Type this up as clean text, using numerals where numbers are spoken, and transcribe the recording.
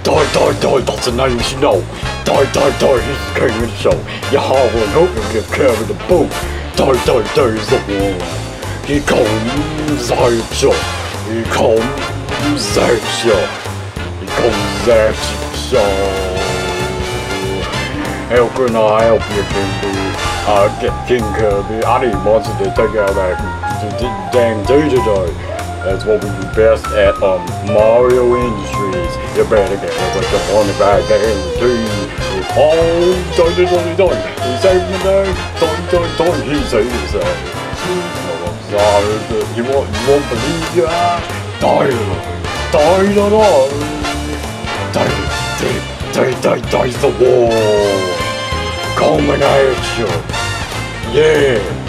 That's the name you know. He's the king of the show. You haul and hope you give Kirby the boot. He's the war. He comes at you. He comes at you. He comes at you. How can I help you, King Kirby? I need monsters to take out that damn DDD. That's what we do best at Mario Industries. You better get it with the money back there in the team. Oh, he's saving the day. He's saving the day. You won't believe your eyes. Dies the war. Coming at you. Yeah.